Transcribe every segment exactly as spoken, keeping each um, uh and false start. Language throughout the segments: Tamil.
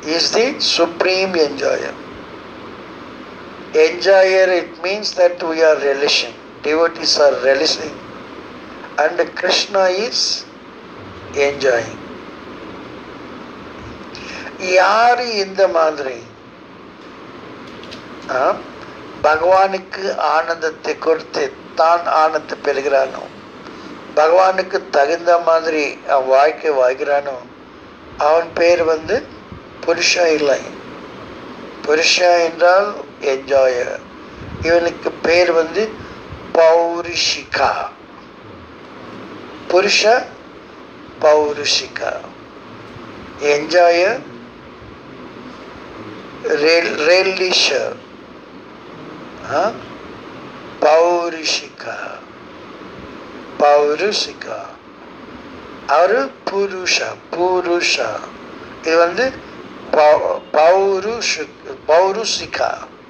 is the supreme enjoyer. Enjoyer, it means that we are relishing. Devotees are relishing. And Krishna is enjoying. யாரு இந்த மாதிரி பகவானுக்கு ஆனந்தத்தை கொடுத்து தான் ஆனந்தத்தை பெறுகிறானோ, பகவானுக்கு தகுந்த மாதிரி அவன் வாழ்க்கை வாழ்கிறானோ, அவன் பேர் வந்து புருஷா இல்லை. புருஷா என்றால் என்ஜாயர். இவனுக்கு பேர் வந்து பௌருஷிகா. புருஷ பௌருஷிகா. என்ஜாயர் ரெலிஷர். பௌருஷிகா பௌருஷிகா அவரு புருஷா புருஷா. இது வந்து பௌருஷ பௌருஷிகா.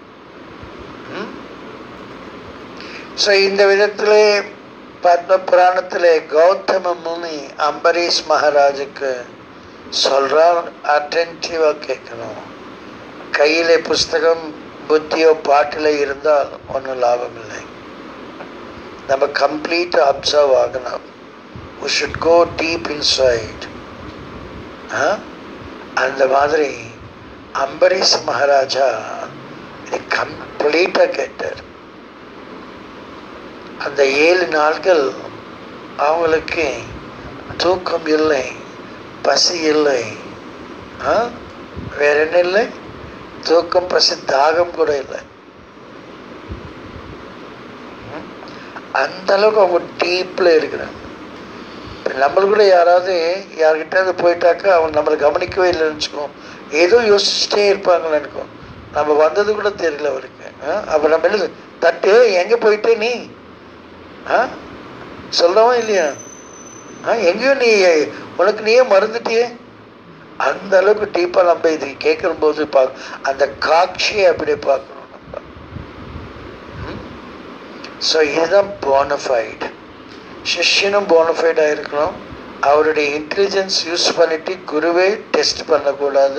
ஸோ இந்த விதத்திலே பத்ம புராணத்திலே கௌதம முனி அம்பரீஷ் மகாராஜுக்கு சொல்றார், அட்டென்டிவாக கேட்கணும். கையிலே புஸ்தகம் புத்தியோ பாட்டில் இருந்தால் ஒன்றும் லாபம் இல்லை. நம்ம கம்ப்ளீட்டாக அப்சர்வ் ஆகணும். we should go deep inside. அந்த மாதிரி அம்பரீஷ் மகாராஜா இதை கம்ப்ளீட்டாக கேட்டார். அந்த ஏழு நாட்கள் அவங்களுக்கு தூக்கம் இல்லை, பசி இல்லை, வேற என்ன இல்லை, தூக்கம் பசி தாகம் கூட இல்லை. அந்த அளவுக்கு அவங்க டீப்ல இருக்கிறாங்க. நம்மளுக்கு கூட யாராவது யார்கிட்ட போயிட்டாக்கா அவங்க நம்மளை கவனிக்கவே இல்லைன்னு வச்சுக்கோம், ஏதோ யோசிச்சுட்டே இருப்பாங்கன்னு நினைக்கும். நம்ம வந்தது கூட தெரியல அவருக்கு. அப்போ நம்ம என்ன தட்டு எங்கே போயிட்டே நீ ஆ சொல்லவும் இல்லையா? ஆ எங்கேயோ நீ உனக்கு நீயே மறந்துட்டியே. அந்த அளவுக்கு டீப்பாக நம்ம இது கேட்குற போது பார்க்க அந்த காட்சியை அப்படியே பார்க்கணும் நம்ம. ஸோ இதுதான் போனஃபைடு. சிஷ்யனும் போனஃபைடாக இருக்கணும். அவருடைய இன்டெலிஜென்ஸ் யூஸ் பண்ணிட்டு குருவை டெஸ்ட் பண்ணக்கூடாது.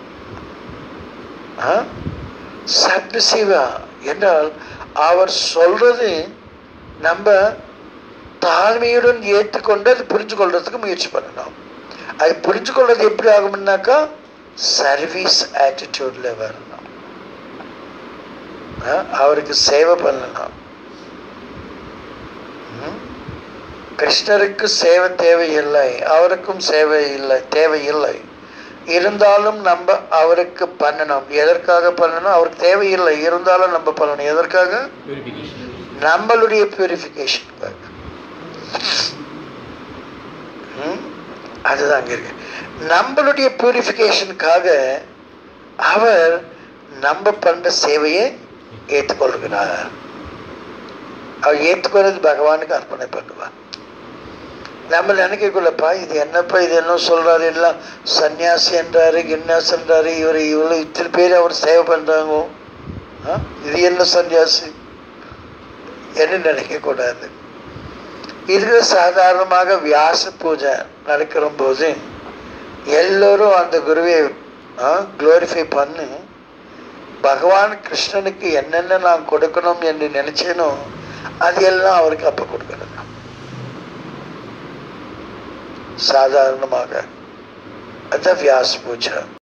சப்மிசிவா என்றால் அவர் சொல்றது நம்ம தாழ்மையுடன் ஏற்றுக்கொண்டு அது புரிஞ்சு கொள்றதுக்கு முயற்சி பண்ணணும். அது புரிஞ்சு கொள்றது எப்படி ஆகும்னாக்கா சர்வீஸ் ஆட்டிடியூட்ல வரணும். அவருக்கு சேவை பண்ணணும். கிருஷ்ணருக்கு சேவை தேவையில்லை, அவருக்கும் சேவை இல்லை தேவையில்லை. இருந்தாலும் நம்ம அவருக்கு பண்ணணும். எதற்காக பண்ணணும்? அவருக்கு தேவையில்லை, இருந்தாலும் நம்ம பண்ணணும். எதற்காக? நம்மளுடைய பியூரிஃபிகேஷனுக்காக. அதுதான் அங்க இருக்கு. நம்மளுடைய பியூரிஃபிகேஷனுக்காக அவர் நம்ம பண்ற சேவையை ஏற்றுக்கொள்கிறார். அவர் ஏற்றுக்கொள்றது பகவானுக்கு அர்ப்பணை பண்ணுவார். நம்ம நினைக்கக்குள்ளப்பா இது என்னப்பா இது என்ன சொல்றாரு, எல்லாம் சன்னியாசி என்றாரு, கின்னாஸ் என்றாரு, இவர் இவ்வளவு இத்தனை பேர் அவர் சேவை பண்றாங்க, இது என்ன சன்னியாசி என்ன நினைக்கக்கூடாது. இது சாதாரணமாக வியாச பூஜை நடக்கிற போது எல்லோரும் அந்த குருவை குளோரிஃபை பண்ணி பகவான் கிருஷ்ணனுக்கு என்னென்ன நான் கொடுக்கணும் என்று நினைச்சேனோ அது எல்லாம் அவருக்கு அப்ப கொடுக்கணும். சாதாரணமாக அந்த வியாச பூஜை.